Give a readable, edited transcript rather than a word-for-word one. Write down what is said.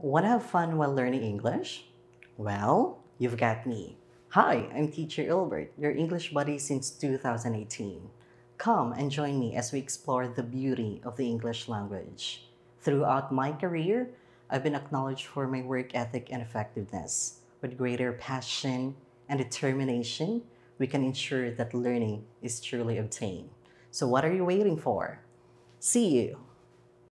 Want to have fun while learning English? Well, you've got me. Hi, I'm teacher Ilbert, your English buddy since 2018. Come and join me as we explore the beauty of the English language. Throughout my career, I've been acknowledged for my work ethic and effectiveness. With greater passion and determination, we can ensure that learning is truly obtained. So what are you waiting for? See you